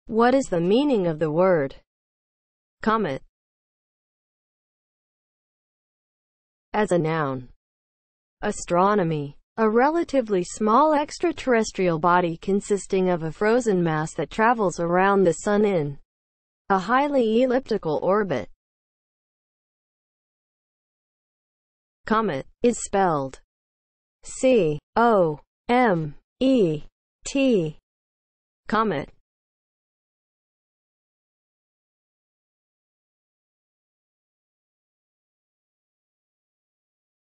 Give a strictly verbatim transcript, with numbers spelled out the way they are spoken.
What is the meaning of the word comet as a noun? Astronomy. A relatively small extraterrestrial body consisting of a frozen mass that travels around the Sun in a highly elliptical orbit. Comet is spelled C O M E T. Comet